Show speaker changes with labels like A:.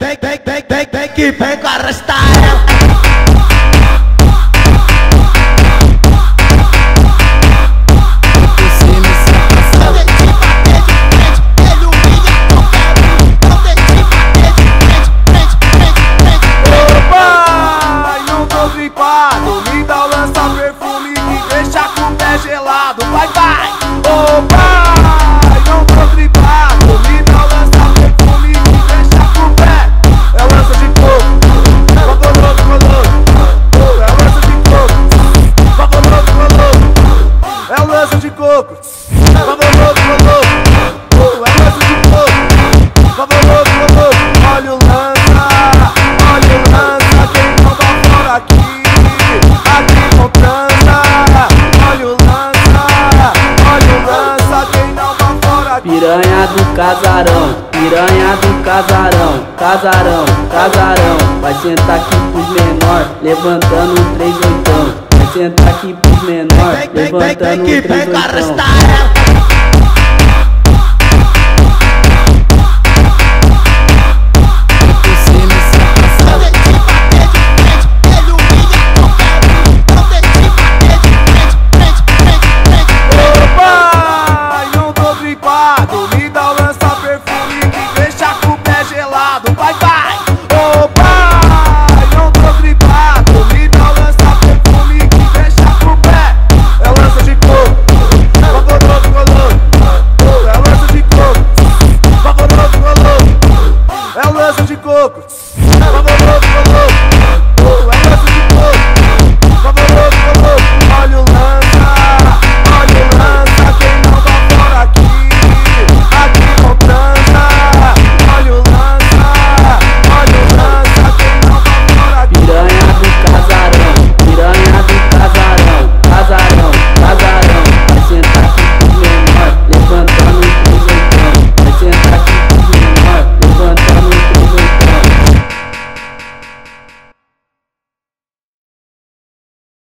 A: Vem que vem com arrastar ela.
B: Me dá o lança-perfume que deixa com o pé gelado. Vai, vai! Ô pai, não tô gripado. Me dá o lança-perfume que deixa com o pé. É lança de coco, favoroso, colou. É lança de coco, favoroso, colou. É lança de coco, favoroso, colou. É lança de coco, favoroso, colou. Olha o lança, quem não tá fora aqui. Aqui com trança, olha o lança, quem não tá fora aqui.
C: Piranha do casarão, piranha do casarão, casarão, casarão. Vai sentar aqui pros menor, levantando um 3/8. Vai sentar aqui pros menor, levantando um 3/8.
B: Me dá o lança-perfume que deixa com o pé gelado. Vai, vai! Ô pai, não tô gripado. Me dá o lança-perfume que deixa com o pé. É lança de coco, favoroso, colou. É lança de coco, favoroso, colou. É lança de coco.